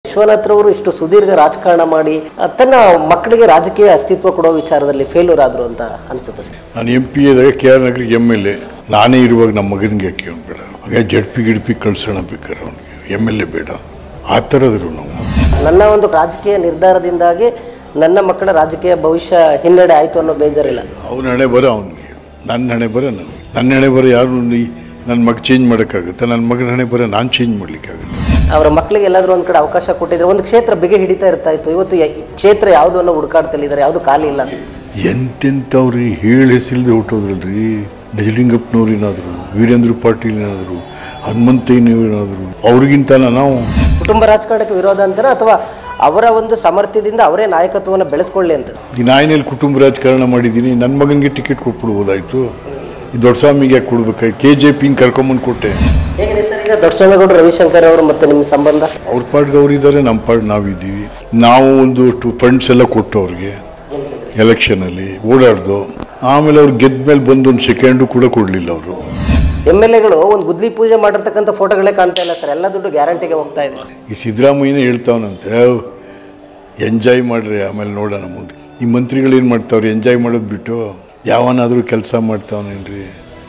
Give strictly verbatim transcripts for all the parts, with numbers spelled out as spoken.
ವಿಶ್ವನಾಥ್ರವರು ಇಷ್ಟು ಸುದೀರ್ಘ ರಾಜಕಾರಣ ಮಾಡಿ ತನ್ನ ಮಕ್ಕಳಿಗೆ ರಾಜಕೀಯ ಅಸ್ತಿತ್ವ ಕೊಡೋ ವಿಚಾರದಲ್ಲಿ ಫೇಲ್ಯೂರ್ ಆದ್ರು ಅಂತ ಅನ್ಸುತ್ತೆ ಸರ್. ನಾನು ಎಂ ಪಿ ಎದಾಗ ಕೆ ಆರ್ ನಗರಿಗೆ ಎಮ್ ಎಲ್ ಎ ನಾನೇ ಇರುವಾಗ ನಮ್ಮ ಮಗನಿಗೆ ಯಾಕೆ ಅವ್ನು ಬೇಡ, ಹಾಗೆ ಜಡ್ಪಿ ಗಿಡ್ಪಿ ಕಳ್ಸೋಣ ಬೇಕಾರೆ ಅವನಿಗೆ ಎಮ್ ಎಲ್ ಎ ಬೇಡ ಆ ಥರದ್ರು ನಾವು. ನನ್ನ ಒಂದು ರಾಜಕೀಯ ನಿರ್ಧಾರದಿಂದಾಗಿ ನನ್ನ ಮಕ್ಕಳ ರಾಜಕೀಯ ಭವಿಷ್ಯ ಹಿನ್ನಡೆ ಆಯಿತು ಅನ್ನೋ ಬೇಜಾರಿಲ್ಲ. ಅವನ ಹಣೆ ಬರ ಅವನಿಗೆ, ನನ್ನ ಹಣೆ ಬರ ನನಗೆ. ನನ್ನ ಹಣೆ ಬರ ಯಾರು ನನ್ನ ಮಗ ಚೇಂಜ್ ಮಾಡೋಕ್ಕಾಗುತ್ತೆ? ನನ್ನ ಮಗನ ಹಣೆ ಬರ ನಾನು ಚೇಂಜ್ ಮಾಡಲಿಕ್ಕಾಗುತ್ತೆ? ಅವರ ಮಕ್ಕಳಿಗೆ ಎಲ್ಲಾದರೂ ಒಂದು ಕಡೆ ಅವಕಾಶ ಕೊಟ್ಟಿದ್ರೆ ಒಂದು ಕ್ಷೇತ್ರ ಬಿಗಿ ಹಿಡಿತಾ ಇರ್ತಾ ಇತ್ತು. ಇವತ್ತು ಕ್ಷೇತ್ರ ಯಾವುದು ಅನ್ನೋ ಹುಡುಕಾಡ್ತಲ್ಲಿದ್ದಾರೆ, ಯಾವುದು ಖಾಲಿ ಇಲ್ಲ. ಎಂತೆಂಥವ್ರಿ ಹೇಳಿ ಹೆಸರಿಲ್ಲದೆ ಹುಟ್ಟೋದ್ರಲ್ರಿ. ನಿಜಲಿಂಗಪ್ಪನವ್ರು ಏನಾದರು, ವೀರೇಂದ್ರ ಪಾಟೀಲ್ ಏನಾದರು, ಹನುಮಂತಯ್ಯನವರೇನಾದರು, ಅವ್ರಿಗಿಂತ ನಾವು ಕುಟುಂಬ ರಾಜಕಾರಣಕ್ಕೆ ವಿರೋಧ ಅಂತಾರೆ ಅಥವಾ ಅವರ ಒಂದು ಸಾಮರ್ಥ್ಯದಿಂದ ಅವರೇ ನಾಯಕತ್ವವನ್ನು ಬೆಳೆಸ್ಕೊಳ್ಳಿ ಅಂತ? ಈ ನಾಯಿನಲ್ಲಿ ಕುಟುಂಬ ರಾಜಕಾರಣ ಮಾಡಿದ್ದೀನಿ, ನನ್ನ ಮಗನಿಗೆ ಟಿಕೆಟ್ ಕೊಟ್ಬಿಡ್ಬೋದಾಯ್ತು. ಈ ದೊಡ್ಡಸ್ವಾಮಿಗೆ ಯಾಕೆ ಕೊಡ್ಬೇಕಾಗಿ ಕೆ ಜೆ ಪಿನ ಕರ್ಕೊಂಬಂದು ಕೊಟ್ಟೆ. ಹೇಗಿದೆ ಸರ್ ಈಗ ದೊಡ್ಡಸ್ವಾಮಿಗೌಡರು, ರವಿಶಂಕರ್ ಅವರು ಮತ್ತು ನಿಮ್ಮ ಸಂಬಂಧ? ಅವ್ರ ಪಾಡ್ಗೆ ಅವರಿದ್ದಾರೆ, ನಮ್ಮ ಪಾಡ್ ನಾವಿದ್ದೀವಿ. ನಾವು ಒಂದು ಫಂಡ್ಸ್ ಎಲ್ಲ ಕೊಟ್ಟು ಅವ್ರಿಗೆ ಎಲೆಕ್ಷನಲ್ಲಿ ಓಡಾಡ್ದು, ಆಮೇಲೆ ಅವ್ರು ಗೆದ್ದ ಮೇಲೆ ಬಂದು ಒಂದು ಸೆಕೆಂಡು ಕೂಡ ಕೊಡಲಿಲ್ಲ ಅವರು. ಎಮ್ ಎಲ್ ಎಗಳು ಒಂದು ಗುದ್ಲಿ ಪೂಜೆ ಮಾಡಿರ್ತಕ್ಕಂಥ ಫೋಟೋಗಳೇ ಕಾಣ್ತಾ ಇಲ್ಲ ಸರ್, ಎಲ್ಲ ದುಡ್ಡು ಗ್ಯಾರಂಟಿಗೆ ಹೋಗ್ತಾ ಇದೆ. ಈ ಸಿದ್ದರಾಮಯ್ಯನೇ ಹೇಳ್ತಾವನಂತೆ ಎಂಜಾಯ್ ಮಾಡ್ರಿ ಆಮೇಲೆ ನೋಡೋಣ ಮುಂದೆ. ಈ ಮಂತ್ರಿಗಳು ಏನು ಮಾಡ್ತಾವ್ರಿ? ಎಂಜಾಯ್ ಮಾಡೋದು ಬಿಟ್ಟು ಯಾವನಾದರೂ ಕೆಲಸ ಮಾಡ್ತಾವನೇನ್ರಿ?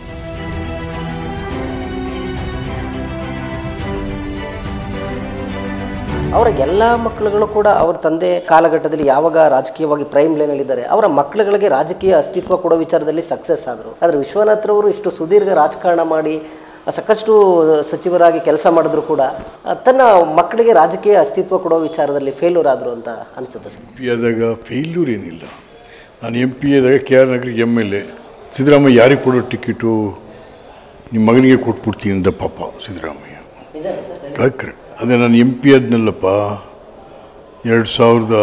ಅವರ ಎಲ್ಲ ಮಕ್ಕಳುಗಳು ಕೂಡ ಅವ್ರ ತಂದೆ ಕಾಲಘಟ್ಟದಲ್ಲಿ ಯಾವಾಗ ರಾಜಕೀಯವಾಗಿ ಪ್ರೈಮ್ ಲೈನಲ್ಲಿದ್ದಾರೆ, ಅವರ ಮಕ್ಕಳುಗಳಿಗೆ ರಾಜಕೀಯ ಅಸ್ತಿತ್ವ ಕೊಡೋ ವಿಚಾರದಲ್ಲಿ ಸಕ್ಸಸ್ ಆದರು. ಆದರೆ ವಿಶ್ವನಾಥ್ರವರು ಇಷ್ಟು ಸುದೀರ್ಘ ರಾಜಕಾರಣ ಮಾಡಿ ಸಾಕಷ್ಟು ಸಚಿವರಾಗಿ ಕೆಲಸ ಮಾಡಿದ್ರು ಕೂಡ ತನ್ನ ಮಕ್ಕಳಿಗೆ ರಾಜಕೀಯ ಅಸ್ತಿತ್ವ ಕೊಡೋ ವಿಚಾರದಲ್ಲಿ ಫೇಲ್ಯೂರ್ ಆದರು ಅಂತ ಅನ್ಸುತ್ತೆ ಸರ್. ಎಂ ಪಿ ಆದಾಗ ಫೇಲ್ಯೂರ್ ಏನಿಲ್ಲ. ನಾನು ಎಂ ಪಿ ಆದಾಗ ಕೆ ಆರ್ ನಗರಿಗೆ ಎಮ್ ಎಲ್ ಎ ಸಿದ್ದರಾಮಯ್ಯ ಯಾರಿಗೆ ಕೊಡೋ ಟಿಕೆಟು ನಿಮ್ಮ ಮಗನಿಗೆ ಕೊಟ್ಬಿಡ್ತೀನಿ ಅಂತ ಪಾಪ ಸಿದ್ದರಾಮಯ್ಯ. ಕರೆಕ್ಟ್. ಅದೇ ನಾನು ಎಂ ಪಿ ಆದ್ನಲ್ಲಪ್ಪ ಎರಡು ಸಾವಿರದ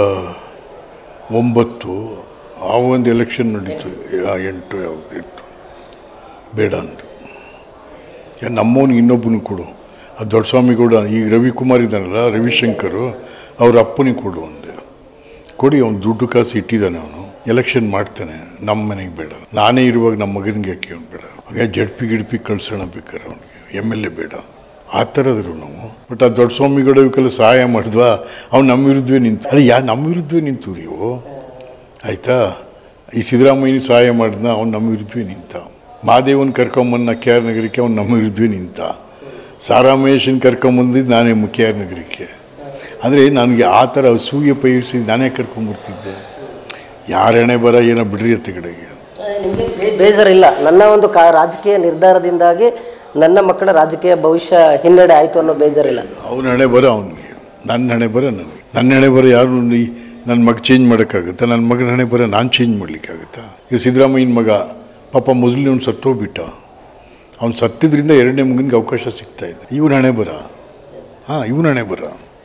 ಒಂಬತ್ತು ಆ ಒಂದು ಎಲೆಕ್ಷನ್ ನಡೀತು, ಎಂಟು ಯಾವುದು ಇತ್ತು, ಬೇಡ ಅಂತ ನಮ್ಮವನಿಗೆ ಇನ್ನೊಬ್ಬನಿಗೆ ಕೊಡು. ಅದು ದೊಡ್ಡಸ್ವಾಮಿಗೌಡ, ಈಗ ರವಿಕುಮಾರ್ ಇದ್ದಾನಲ್ಲ ರವಿಶಂಕರು, ಅವ್ರ ಅಪ್ಪನಿಗೆ ಕೊಡು ಅಂದೆ. ಕೊಡಿ, ಅವ್ನು ದುಡ್ಡು ಕಾಸು ಇಟ್ಟಿದ್ದಾನೆ, ಅವನು ಎಲೆಕ್ಷನ್ ಮಾಡ್ತಾನೆ, ನಮ್ಮ ಮನೆಗೆ ಬೇಡ. ನಾನೇ ಇರುವಾಗ ನಮ್ಮ ಮಗನಿಗೆ ಯಾಕೆ ಅವ್ನು ಬೇಡ, ಹಾಗೆ ಜಡ್ಪಿ ಗಿಡ್ಪಿ ಕಳ್ಸೋಣ ಬೇಕಾರೆ ಅವನಿಗೆ ಎಮ್ ಎಲ್ ಎ ಬೇಡ ಆ ಥರದ್ರು ನಾವು. ಬಟ್ ಆ ದೊಡ್ಡ ಸ್ವಾಮಿಗೌಡ ಇವಕ್ಕೆಲ್ಲ ಸಹಾಯ ಮಾಡಿದ್ವಾ? ಅವ್ನು ನಮ್ಮ ವಿರುದ್ಧವೇ ನಿಂತು. ಅಲ್ಲ, ಯಾ ನಮ್ಮ ವಿರುದ್ಧವೇ ನಿಂತು ನೀವು ಆಯಿತಾ? ಈ ಸಿದ್ದರಾಮಯ್ಯನ ಸಹಾಯ ಮಾಡಿದ್ನ, ಅವ್ನು ನಮ್ಮ ವಿರುದ್ಧವೇ ನಿಂತ. ಮಹಾದೇವನ ಕರ್ಕೊಂಬಂದು ಕೆ ಆರ್ ನಗರಕ್ಕೆ ಅವ್ನು ನಮ್ಮ ವಿರುದ್ಧವೇ ನಿಂತ. ಸಾರಾ ಮಹೇಶನ್ ಕರ್ಕೊಂಬಂದಿದ್ದು ನಾನೇ ಕೆ ಆರ್ ನಗರಕ್ಕೆ. ಅಂದರೆ ನನಗೆ ಆ ಥರ ಅಸೂಯೆ ಪಯಿಸಿ ನಾನೇ ಕರ್ಕೊಂಬರ್ತಿದ್ದೆ. ಯಾರಣೆ ಬರ ಏನೋ ಬಿಡ್ರಿ ಅತ್ತ ಕಡೆಗೆ. ನಿಮಗೆ ಬೇಜಾರಿಲ್ಲ, ನನ್ನ ಒಂದು ಕಾ ರಾಜಕೀಯ ನಿರ್ಧಾರದಿಂದಾಗಿ ನನ್ನ ಮಕ್ಕಳ ರಾಜಕೀಯ ಭವಿಷ್ಯ ಹಿನ್ನಡೆ ಆಯಿತು ಅನ್ನೋ ಬೇಜಾರಿಲ್ಲ? ಅವನ ಹಣೆ ಬರ ಅವನಿಗೆ, ನನ್ನ ಹಣೆ ಬರ ನನಗೆ. ನನ್ನ ಹಣೆ ಬರ ಯಾರು ನನ್ನ ಮಗ ಚೇಂಜ್ ಮಾಡೋಕ್ಕಾಗುತ್ತಾ? ನನ್ನ ಮಗನ ಹಣೆ ಬರ ನಾನು ಚೇಂಜ್ ಮಾಡಲಿಕ್ಕಾಗುತ್ತಾ? ಈಗ ಸಿದ್ದರಾಮಯ್ಯನ ಮಗ ಪಾಪ ಮೊದಲನೇ ಅವ್ನು ಸತ್ತೋಗ್ಬಿಟ್ಟ. ಅವ್ನು ಸತ್ತಿದ್ರಿಂದ ಎರಡನೇ ಮಗನಿಗೆ ಅವಕಾಶ ಸಿಗ್ತಾಯಿದೆ. ಇವನ ಹಣೆ ಬರ, ಹಾಂ ಇವನ ಹಣೆ ಬರ.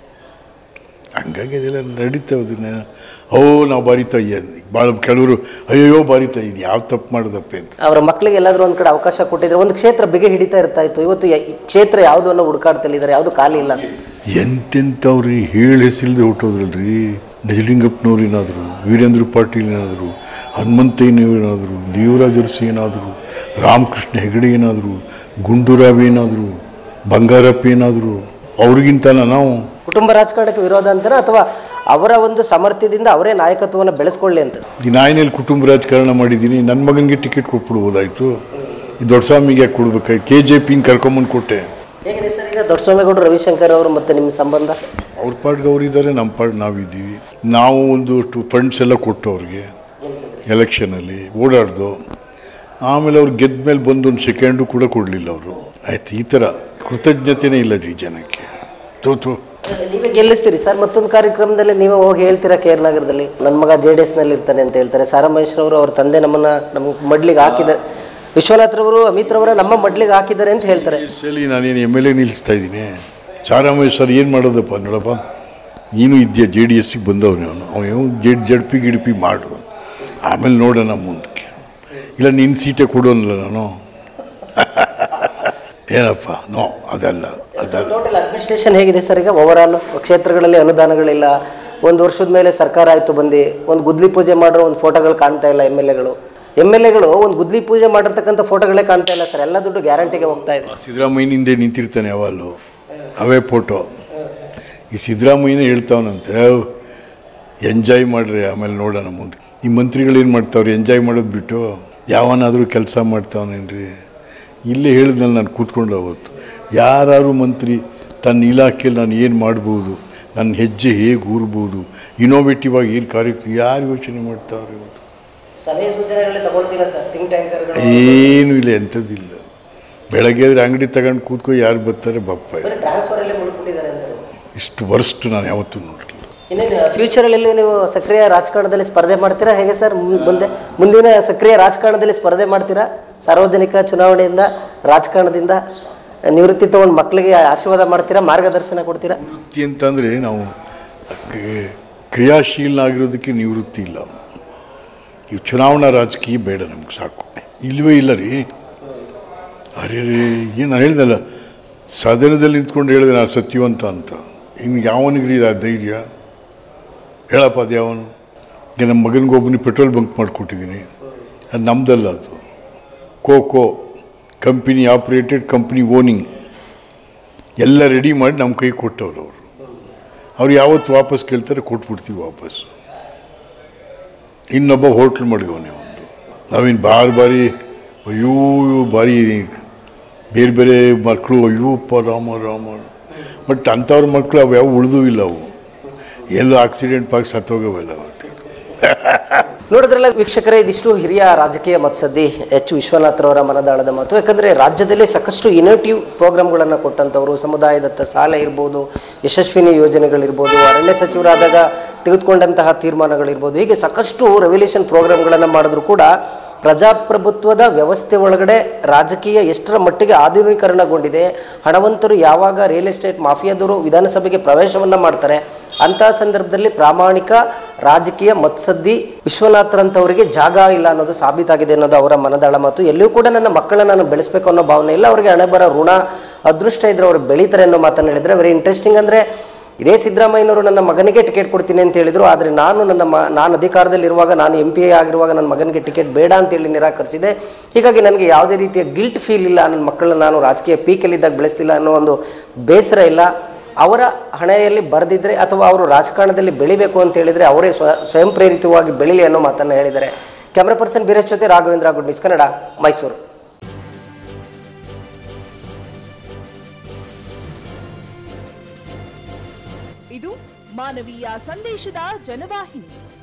ಹಂಗಾಗಿ ಅದೆಲ್ಲ ನಡೀತಾ ಅದನ್ನ ಓ ನಾವು ಬಾರಿತಾ ಭಾಳ ಕೆಲವರು ಅಯ್ಯೋ ಬಾರಿತಾ ಇದು ಯಾವ ತಪ್ಪು ಮಾಡೋದಪ್ಪ ಅಂತ. ಅವರ ಮಕ್ಕಳಿಗೆ ಎಲ್ಲಾದರೂ ಒಂದು ಕಡೆ ಅವಕಾಶ ಕೊಟ್ಟಿದ್ರೆ ಒಂದು ಕ್ಷೇತ್ರ ಬಿಗಿ ಹಿಡಿತಾ ಇರ್ತಾ ಇತ್ತು. ಇವತ್ತು ಕ್ಷೇತ್ರ ಯಾವುದು ಅನ್ನೋ ಹುಡುಕಾಡ್ತಲ್ಲಿದ್ದಾರೆ, ಯಾವುದು ಖಾಲಿ ಇಲ್ಲ. ಎಂತೆಂಥವ್ರಿ ಹೇಳಿ ಹೆಸರಿಲ್ಲದೆ ಹುಟ್ಟೋದ್ರಲ್ರಿ. ನಿಜಲಿಂಗಪ್ಪನವ್ರು ಏನಾದರು, ವೀರೇಂದ್ರ ಪಾಟೀಲ್ ಏನಾದರು, ಹನುಮಂತಯ್ಯನವರೇನಾದರು, ದೇವರಾಜ ಅರಸು ಏನಾದರು, ರಾಮಕೃಷ್ಣ ಹೆಗಡೆ ಏನಾದರು, ಗುಂಡೂರಾವ್ ಏನಾದರು, ಬಂಗಾರಪ್ಪ ಏನಾದರು, ಅವ್ರಿಗಿಂತ ನಾವು ಕುಟುಂಬ ರಾಜಕಾರಣಕ್ಕೆ ವಿರೋಧ ಅಂತಾರೆ ಅಥವಾ ಅವರ ಒಂದು ಸಾಮರ್ಥ್ಯದಿಂದ ಅವರೇ ನಾಯಕತ್ವವನ್ನು ಬೆಳೆಸ್ಕೊಳ್ಳಿ ಅಂತ? ಈ ನಾಯಿನಲ್ಲಿ ಕುಟುಂಬ ರಾಜಕಾರಣ ಮಾಡಿದ್ದೀನಿ, ನನ್ನ ಮಗನಿಗೆ ಟಿಕೆಟ್ ಕೊಟ್ಬಿಡ್ಬೋದಾಯ್ತು. ಈ ದೊಡ್ಡಸ್ವಾಮಿಗೆ ಯಾಕೆ ಕೊಡ್ಬೇಕಾಗಿ ಕೆ ಜೆ ಪಿನ ಕರ್ಕೊಂಬಂದು ಕೊಟ್ಟೆ. ಹೇಗಿದೆ ಸರ್ ಈಗ ದೊಡ್ಡಸ್ವಾಮಿಗೌಡರು, ರವಿಶಂಕರ್ ಅವರು ಮತ್ತು ನಿಮ್ಮ ಸಂಬಂಧ? ಅವ್ರ ಪಾಡ್ಗೆ ಅವರಿದ್ದಾರೆ, ನಮ್ಮ ಪಾಡ್ ನಾವಿದ್ದೀವಿ. ನಾವು ಒಂದು ಫಂಡ್ಸ್ ಎಲ್ಲ ಕೊಟ್ಟು ಅವ್ರಿಗೆ ಎಲೆಕ್ಷನಲ್ಲಿ ಓಡಾಡ್ದು, ಆಮೇಲೆ ಅವ್ರು ಗೆದ್ದ ಮೇಲೆ ಬಂದು ಒಂದು ಸೆಕೆಂಡು ಕೂಡ ಕೊಡಲಿಲ್ಲ ಅವರು. ಆಯ್ತು, ಈ ಥರ ಕೃತಜ್ಞತೆಯೇ ಇಲ್ಲ ರೀ ಜನಕ್ಕೆ. ತೋತು ನೀವೇ ಗೆಲ್ಲಿಸ್ತೀರಿ ಸರ್. ಮತ್ತೊಂದು ಕಾರ್ಯಕ್ರಮದಲ್ಲಿ ನೀವೇ ಹೋಗಿ ಹೇಳ್ತೀರಾ ಕೆ ಆರ್ ನಗರದಲ್ಲಿ ನನ್ನ ಮಗ ಜೆ ಡಿ ಎಸ್ನಲ್ಲಿ ಇರ್ತಾನೆ ಅಂತ ಹೇಳ್ತಾರೆ. ಸಾರಾ ಮಹೇಶ್ರವರು ಅವ್ರ ತಂದೆ ನಮ್ಮನ್ನು ನಮ್ಮ ಮಡ್ಲಿಗೆ ಹಾಕಿದ್ದಾರೆ, ವಿಶ್ವನಾಥ್ರವರು ಅಮಿತ್ರವರ ನಮ್ಮ ಮಡ್ಲಿಗೆ ಹಾಕಿದ್ದಾರೆ ಅಂತ ಹೇಳ್ತಾರೆ. ಸರಿ, ನಾನೇನು ಎಮ್ ಎಲ್ ಎ ನಿಲ್ಲಿಸ್ತಾ ಇದ್ದೀನಿ. ಸಾರಾ ಮಹೇಶ್ ಸರ್ ಏನು ಮಾಡೋದಪ್ಪ ನೋಡಪ್ಪ, ನೀನು ಇದೆಯಾ ಜೆ ಡಿ ಎಸ್ಸಿಗೆ ಬಂದವನು, ಅವನು ಅವನು ಜಡ್ ಜಡ್ಪಿ ಗಿಡ್ಪಿ ಮಾಡು, ಆಮೇಲೆ ನೋಡೋಣ ಮುಂದಕ್ಕೆ. ಇಲ್ಲ ನಿನ್ನ ಸೀಟೇ ಕೊಡೋನಲ್ಲ ನಾನು ಏನಪ್ಪ, ನೋ ಅದಲ್ಲ ಅದಲ್ಲ. ಟೋಟಲ್ ಅಡ್ಮಿನಿಸ್ಟ್ರೇಷನ್ ಹೇಗಿದೆ ಸರ್ ಈಗ ಓವರಾಲ್? ಕ್ಷೇತ್ರಗಳಲ್ಲಿ ಅನುದಾನಗಳಿಲ್ಲ, ಒಂದು ವರ್ಷದ ಮೇಲೆ ಸರ್ಕಾರ ಆಯಿತು ಬಂದು, ಒಂದು ಗುದ್ಲಿ ಪೂಜೆ ಮಾಡೋ ಒಂದು ಫೋಟೋಗಳು ಕಾಣ್ತಾ ಇಲ್ಲ. ಎಮ್ ಎಲ್ ಎಗಳು ಎಮ್ ಎಲ್ ಎಗಳು ಒಂದು ಗುದ್ಲಿ ಪೂಜೆ ಮಾಡಿರ್ತಕ್ಕಂಥ ಫೋಟೋಗಳೇ ಕಾಣ್ತಾ ಇಲ್ಲ ಸರ್, ಎಲ್ಲ ದುಡ್ಡು ಗ್ಯಾರಂಟಿಗೆ ಹೋಗ್ತಾ ಇದೆ. ಸಿದ್ದರಾಮಯ್ಯನಿಂದೆ ನಿಂತಿರ್ತಾನೆ ಯಾವಾಗಲೂ ಅವೇ ಫೋಟೋ. ಈ ಸಿದ್ದರಾಮಯ್ಯನೇ ಹೇಳ್ತಾವನಂತೆ, ಎಂಜಾಯ್ ಮಾಡ್ರಿ ಆಮೇಲೆ ನೋಡೋಣ ಮುಂದೆ. ಈ ಮಂತ್ರಿಗಳೇನು ಮಾಡ್ತಾವ್ರಿ ಎಂಜಾಯ್ ಮಾಡೋದು ಬಿಟ್ಟು? ಯಾವನಾದರೂ ಕೆಲಸ ಮಾಡ್ತಾವನೇನ್ರಿ? ಇಲ್ಲೇ ಹೇಳಿದ್ನಲ್ಲಿ ನಾನು ಕೂತ್ಕೊಂಡು ಅವತ್ತು ಯಾರು ಮಂತ್ರಿ ತನ್ನ ಇಲಾಖೆಯಲ್ಲಿ ನಾನು ಏನು ಮಾಡ್ಬೋದು, ನನ್ನ ಹೆಜ್ಜೆ ಹೇಗೆ ಊರ್ಬೋದು, ಇನೋವೇಟಿವ್ ಆಗಿ ಏನು ಕಾರ್ಯಕ್ರಮ ಯಾರು ಯೋಚನೆ ಮಾಡ್ತಾವ್ರಿ ಇವತ್ತು? ಸಲಹೆ ಸೂಚನೆಗಳೇ ತಗೊಳ್ತೀರಾ ಸರ್? ಥಿಂಕ್ ಟ್ಯಾಂಕರ್ಗಳು ಏನೂ ಇಲ್ಲ, ಎಂಥದ್ದಿಲ್ಲ. ಬೆಳಗ್ಗೆ ಆದರೆ ಅಂಗಡಿ ತಗೊಂಡು ಕೂತ್ಕೊ ಯಾರು ಬರ್ತಾರೆ ಬಪ್ಪ. ಟ್ರಾನ್ಸ್ಫರಲ್ಲೇ ಮುಳುಗ್ಬಿಟ್ಟಿದ್ದಾರೆ ಅಂತಾರೆ ಸರ್. ಇಷ್ಟು ವರ್ಸ್ಟ್ ನಾನು ಯಾವತ್ತೂ ನೋಡಿರಲಿಲ್ಲ. ಇನ್ನೇನು ಫ್ಯೂಚರಲ್ಲಿ ನೀವು ಸಕ್ರಿಯ ರಾಜಕಾರಣದಲ್ಲಿ ಸ್ಪರ್ಧೆ ಮಾಡ್ತೀರಾ ಹೇಗೆ ಸರ್? ಮುಂದೆ ಮುಂದಿನ ಸಕ್ರಿಯ ರಾಜಕಾರಣದಲ್ಲಿ ಸ್ಪರ್ಧೆ ಮಾಡ್ತೀರಾ? ಸಾರ್ವಜನಿಕ ಚುನಾವಣೆಯಿಂದ ರಾಜಕಾರಣದಿಂದ ನಿವೃತ್ತಿ ತೊಗೊಂಡು ಮಕ್ಕಳಿಗೆ ಆಶೀರ್ವಾದ ಮಾಡ್ತೀರಾ, ಮಾರ್ಗದರ್ಶನ ಕೊಡ್ತೀರಾ? ನಿವೃತ್ತಿ ಅಂತಂದರೆ ನಾವು ಕ್ರಿಯಾಶೀಲನಾಗಿರೋದಕ್ಕೆ ನಿವೃತ್ತಿ ಇಲ್ಲ. ಈ ಚುನಾವಣಾ ರಾಜಕೀಯ ಬೇಡ ನಮ್ಗೆ, ಸಾಕು. ಇಲ್ಲವೇ ಇಲ್ಲ ರೀ. ಅರೇ ರೀ, ಏನು ನಾನು ಹೇಳ್ದಲ್ಲ, ಸದನದಲ್ಲಿ ನಿಂತ್ಕೊಂಡು ಹೇಳಿದೆ ನಾನು ಸತ್ಯವಂತ ಅಂತ. ಇನ್ನು ಯಾವನಿಗ್ರಿ ಆ ಧೈರ್ಯ ಹೇಳಪ್ಪ? ಅದು ಯಾವನು? ಈಗ ನಮ್ಮ ಮಗನಿಗೊಬ್ಬನಿಗೆ ಪೆಟ್ರೋಲ್ ಬಂಕ್ ಮಾಡಿಕೊಟ್ಟಿದ್ದೀನಿ, ಅದು ನಮ್ಮದಲ್ಲ. ಅದು COCO company operated company owning ಎಲ್ಲ ರೆಡಿ ಮಾಡಿ ನಮ್ಮ ಕೈ ಕೊಟ್ಟವ್ರು. ಅವರು ಅವ್ರು ಯಾವತ್ತು ವಾಪಸ್ ಕೇಳ್ತಾರೆ ಕೊಟ್ಬಿಡ್ತೀವಿ ವಾಪಸ್. ಇನ್ನೊಬ್ಬ ಹೋಟ್ಲ್ ಮಡ್ಗವನೇ ಒಂದು. ನಾವೇನು ಬಾರಿ ಬಾರಿ ಅಯ್ಯೋ ಬಾರಿ ಬೇರೆ ಬೇರೆ ಮಕ್ಕಳು ಅಯ್ಯೋಪ್ಪ ರಾಮ ರಾಮ. ಬಟ್ ಅಂಥವ್ರ ಮಕ್ಕಳು ಅವು ಯಾವ ಉಳಿದೂ ಇಲ್ಲ. ಅವು ಎಲ್ಲೋ ಆಕ್ಸಿಡೆಂಟ್ ಪಾಗಿ ಸತ್ತೋಗವೆಲ್ಲ ಅವತ್ತು. ನೋಡಿದ್ರಲ್ಲ ವೀಕ್ಷಕರೇ, ಇದಿಷ್ಟು ಹಿರಿಯ ರಾಜಕೀಯ ಮತ್ಸದ್ದಿ ಎಚ್ ವಿಶ್ವನಾಥ್ರವರ ಮನದಾಳದ ಮಾತು. ಯಾಕಂದರೆ ರಾಜ್ಯದಲ್ಲಿ ಸಾಕಷ್ಟು ಇನೋವೇಟಿವ್ ಪ್ರೋಗ್ರಾಮ್ಗಳನ್ನು ಕೊಟ್ಟಂಥವ್ರು, ಸಮುದಾಯದತ್ತ ಸಾಲ ಇರ್ಬೋದು, ಯಶಸ್ವಿನಿ ಯೋಜನೆಗಳಿರ್ಬೋದು, ಅರಣ್ಯ ಸಚಿವರಾದಾಗ ತೆಗೆದುಕೊಂಡಂತಹ ತೀರ್ಮಾನಗಳಿರ್ಬೋದು, ಹೀಗೆ ಸಾಕಷ್ಟು ರೆವಲ್ಯೂಷನ್ ಪ್ರೋಗ್ರಾಮ್ಗಳನ್ನು ಮಾಡಿದ್ರು ಕೂಡ ಪ್ರಜಾಪ್ರಭುತ್ವದ ವ್ಯವಸ್ಥೆ ಒಳಗಡೆ ರಾಜಕೀಯ ಎಷ್ಟರ ಮಟ್ಟಿಗೆ ಆಧುನೀಕರಣಗೊಂಡಿದೆ. ಹಣವಂತರು ಯಾವಾಗ ರಿಯಲ್ ಎಸ್ಟೇಟ್ ಮಾಫಿಯಾದವರು ವಿಧಾನಸಭೆಗೆ ಪ್ರವೇಶವನ್ನು ಮಾಡ್ತಾರೆ, ಅಂತಹ ಸಂದರ್ಭದಲ್ಲಿ ಪ್ರಾಮಾಣಿಕ ರಾಜಕೀಯ ಮತ್ಸದ್ದಿ ವಿಶ್ವನಾಥ್ರಂಥವರಿಗೆ ಜಾಗ ಇಲ್ಲ ಅನ್ನೋದು ಸಾಬೀತಾಗಿದೆ ಅನ್ನೋದು ಅವರ ಮನದಾಳ ಮಾತು. ಎಲ್ಲಿಯೂ ಕೂಡ ನನ್ನ ಮಕ್ಕಳನ್ನ ನಾನು ಬೆಳೆಸಬೇಕು ಅನ್ನೋ ಭಾವನೆ ಇಲ್ಲ. ಅವರಿಗೆ ಹಣೆ ಬರೋ ಋಣ ಅದೃಷ್ಟ ಇದ್ರೆ ಅವರು ಬೆಳೀತಾರೆ ಅನ್ನೋ ಮಾತನ್ನು ಹೇಳಿದರೆ ವೆರಿ ಇಂಟ್ರೆಸ್ಟಿಂಗ್. ಅಂದರೆ ಇದೇ ಸಿದ್ದರಾಮಯ್ಯನವರು ನನ್ನ ಮಗನಿಗೆ ಟಿಕೆಟ್ ಕೊಡ್ತೀನಿ ಅಂತ ಹೇಳಿದರು, ಆದರೆ ನಾನು ನನ್ನ ಮ ನಾನು ಅಧಿಕಾರದಲ್ಲಿರುವಾಗ, ನಾನು ಎಂ ಪಿ ಆಗಿರುವಾಗ ನನ್ನ ಮಗನಿಗೆ ಟಿಕೆಟ್ ಬೇಡ ಅಂತೇಳಿ ನಿರಾಕರಿಸಿದೆ. ಹೀಗಾಗಿ ನನಗೆ ಯಾವುದೇ ರೀತಿಯ ಗಿಲ್ಟ್ ಫೀಲ್ ಇಲ್ಲ, ನನ್ನ ಮಕ್ಕಳನ್ನ ನಾನು ರಾಜಕೀಯ ಪೀಕಲ್ಲಿದ್ದಾಗ ಬೆಳೆಸ್ತಿಲ್ಲ ಅನ್ನೋ ಒಂದು ಬೇಸರ ಇಲ್ಲ. ಅವರ ಹಣೆಯಲ್ಲಿ ಬರೆದಿದ್ದರೆ ಅಥವಾ ಅವರು ರಾಜಕಾರಣದಲ್ಲಿ ಬೆಳಿಬೇಕು ಅಂತ ಹೇಳಿದರೆ ಅವರೇ ಸ್ವ ಸ್ವಯಂ ಪ್ರೇರಿತವಾಗಿ ಬೆಳೀಲಿ ಅನ್ನೋ ಮಾತನ್ನು ಹೇಳಿದ್ದಾರೆ. ಕ್ಯಾಮ್ರಾ ಪರ್ಸನ್ ಬೀರೇಶ್ ಜೊತೆ ರಾಘವೇಂದ್ರ, ಗುಡ್ ನ್ಯೂಸ್ ಕನ್ನಡ, ಮೈಸೂರು. ಇದು ಮಾನವೀಯ ಸಂದೇಶದ ಜನವಾಹಿನಿ.